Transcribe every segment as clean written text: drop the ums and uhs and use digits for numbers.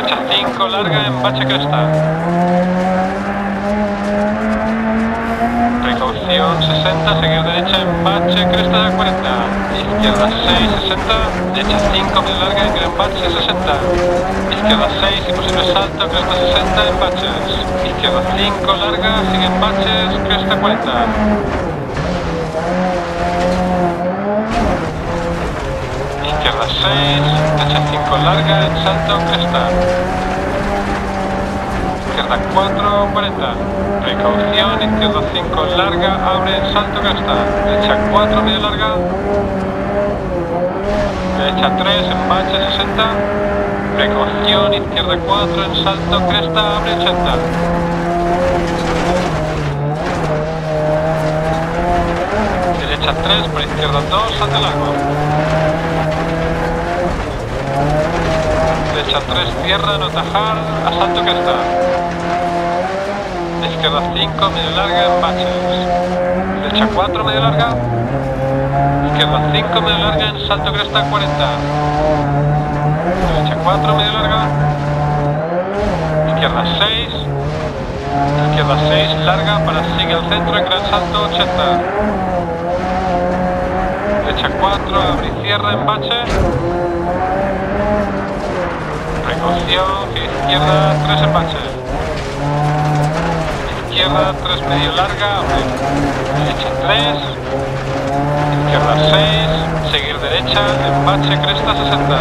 Derecha 5, larga, embache cresta. Precaución 60, seguir derecha, embache, cresta de 40. Izquierda 6, 60. Derecha 5, medio larga, embache 60. Izquierda 6 y posible salto, cresta 60, embaches. Izquierda 5, larga, sigue embaches, cresta 40. Izquierda 6, derecha 5, larga, en salto, cresta. Izquierda 4, 40. Precaución, izquierda 5, larga, abre, salto, cresta. Derecha 4, medio larga. Derecha 3, embache 60. Precaución, izquierda 4, en salto, cresta, abre 80. Derecha 3, por izquierda 2, salto largo. Derecha 3, cierra, no tajar, asalto cresta. Izquierda 5, medio larga, embaches. Derecha 4, medio larga. Izquierda 5, medio larga, en salto cresta 40. Derecha 4, medio larga. Izquierda 6. Izquierda 6, larga, para sigue al centro, en gran salto 80. Derecha 4, abre y cierra, embache. Precaución, izquierda 3, embache. Izquierda 3, medio larga, abre. Derecha 3. Izquierda 6, seguir derecha, embache, cresta 60.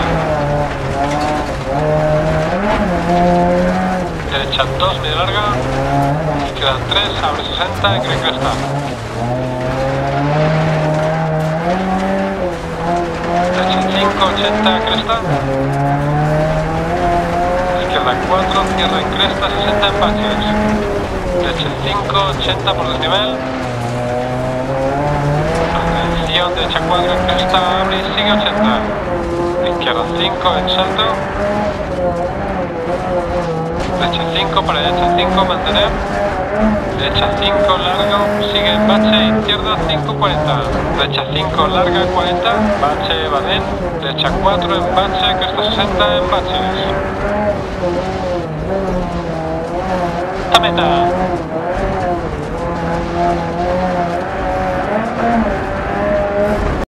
Derecha 2, medio larga. Izquierda 3, abre 60, cree cresta. Derecha 5, 80, cresta. Izquierda 4, cierra en cresta, 60 embaches. Derecha 5, 80 por desnivel. Atención, derecha 4 en cresta, abre y sigue 80. Izquierda 5 en salto. Derecha 5 para derecha 5, mantener. Derecha 5, largo, sigue embache, izquierda 5, 40. Derecha 5, larga, 40, embache, badén. Derecha 4, embache, cresta 60, embaches. ¡A meta!